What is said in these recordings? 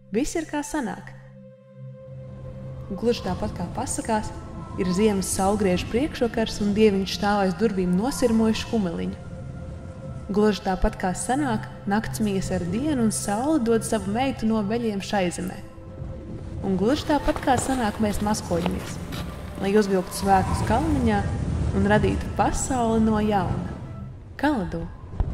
Viss ir kā sanāk. Gluži tāpat kā pasakās, ir ziemas saulgriežu priekšvakars un dieviņš stāv aiz durvīm nosirmojuši kumeliņu. Gluži tāpat kā sanāk, nakts mies ar dienu un saule dod savu meitu no veļiem šai zemē. Un gluži tāpat kā sanāk, mēs maskojamies, lai uzvilktu svētus kalniņā un radītu pasauli no jauna. Kaladu!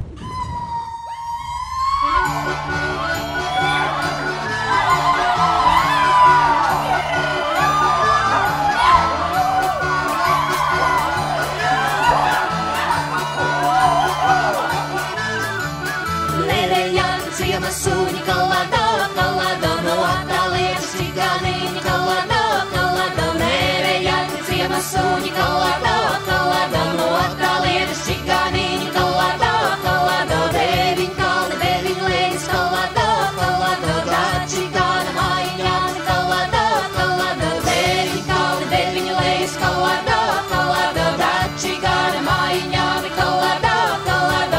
Suņi kalado, kalado, no attālietas čigāniņi kalado, kalado, nērejāni ciema suņi kalado, kalado, no attālietas čigāniņi kalado, kalado, deviņ kalni, deviņ lejas kalado, kalado, čigāna mājiņāni kalado, kalado, deviņ kalni, deviņ lejas kalado, kalado, čigāna mājiņāni kalado, kalado.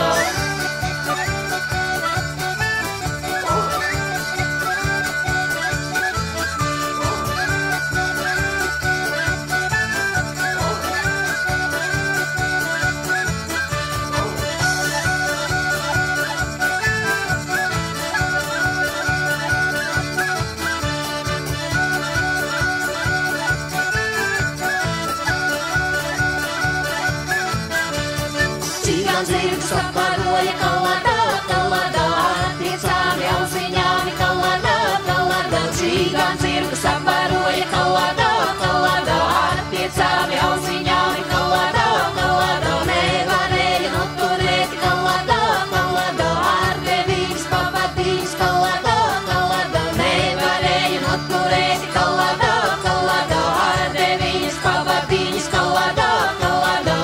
Zirgs apkaroja kalado, kalado, ar piecām jauziņām kalado, kalado. Čigāns zirgs apkaroja kalado, kalado, ar piecām jauziņām kalado, kalado. Nevarēja noturēt kalado, kalado, ar deviņas pavadiņas kalado, kalado. Nevarēja noturēt kalado, kalado, ar deviņas pavadiņas kalado, kalado.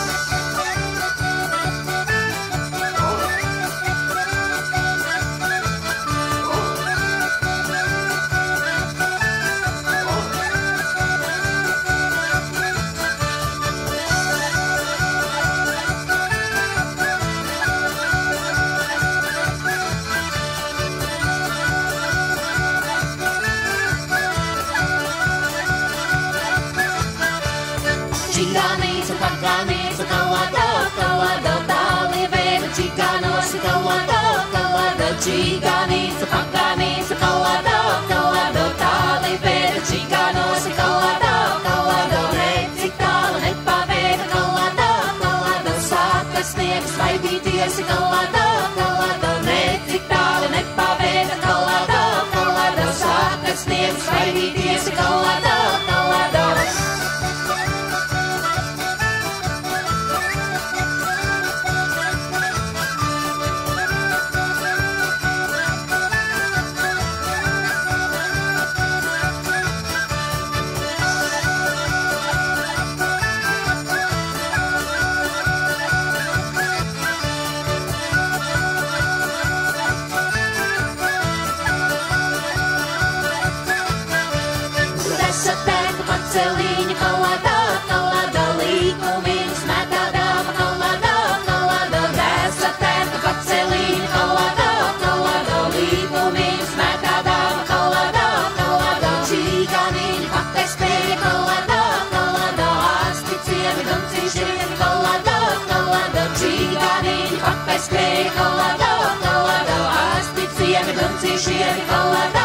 Čigānīca, pakānīca, kalado, kalado, tāli vēda čigānos, kalado, kalado. Čigānīca, pakānīca, kalado, kalado, tāli vēda čigānos, kalado, kalado. Redz, cik tālu nepavēda, kalado, kalado, sāka sniegs svaidīties, kalado, kalado. Redz, cik tālu nepavēda, kalado, kalado, sāka sniegs svaidīties, kalado, kalado. Celiņa kalado, kalado, līkumiņas metādāma kalado, kalado. Dēsa tērta paceliņa kalado, kalado, līkumiņas metādāma kalado, kalado. Čigāniņa pakaspēja kalado, kalado, asti ciemi duncīšiem kalado, kalado. Čigāniņa pakaspēja kalado, kalado, asti ciemi duncīšiem kalado.